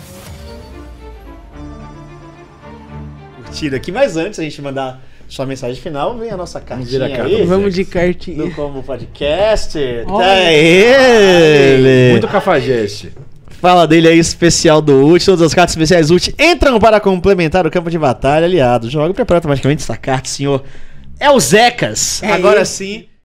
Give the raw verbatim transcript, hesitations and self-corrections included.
Curtida aqui, mas antes a gente mandar sua mensagem final, vem a nossa cartinha Vamos, aí. Vamos de cartinha. Do Combo Podcast. Olha. Tá ele! Muito cafajeste. Fala dele aí, especial do U T. Todas as cartas especiais U T entram para complementar o campo de batalha aliado. Joga e prepara automaticamente essa carta, senhor. É o Zecas. É Agora ele. sim.